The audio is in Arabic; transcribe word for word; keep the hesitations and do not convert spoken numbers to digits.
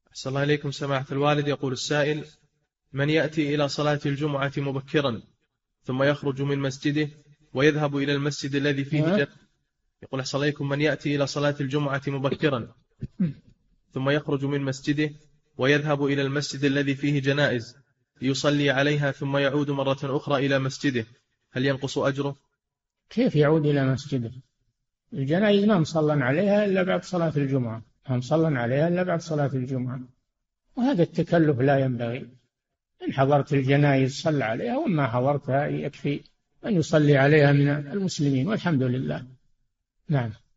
أحسن الله إليكم سماحة الوالد. يقول السائل: من يأتي إلى صلاة الجمعة مبكرا ثم يخرج من مسجده ويذهب إلى المسجد الذي فيه جنازة. يقول أحسن الله إليكم: من يأتي إلى صلاة الجمعة مبكرا ثم يخرج من مسجده ويذهب إلى المسجد الذي فيه جنائز ليصلي عليها ثم يعود مرة أخرى إلى مسجده، هل ينقص أجره؟ كيف يعود إلى مسجده؟ الجنائز ما مصلى عليها إلا بعد صلاة الجمعة، ما مصلى عليها إلا بعد صلاة الجمعة، وهذا التكلف لا ينبغي. إن حضرت الجنائز صلى عليها، وما حضرتها يكفي أن يصلي عليها من المسلمين، والحمد لله. نعم.